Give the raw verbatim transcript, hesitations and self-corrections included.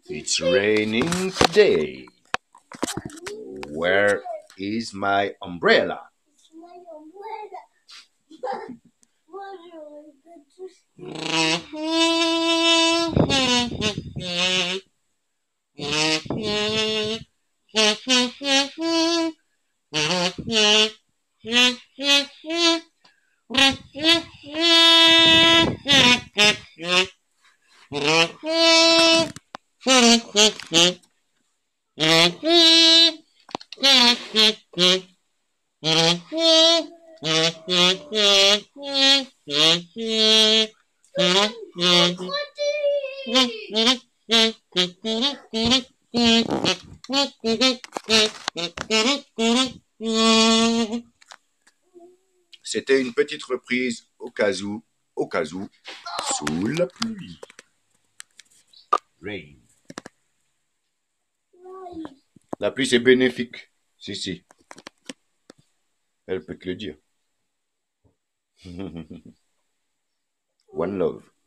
It's raining today. Where is my umbrella? C'était une petite reprise au cas où, au cas où, sous la pluie. Rain. La pluie, c'est bénéfique. Si, si. Elle peut te le dire. One love.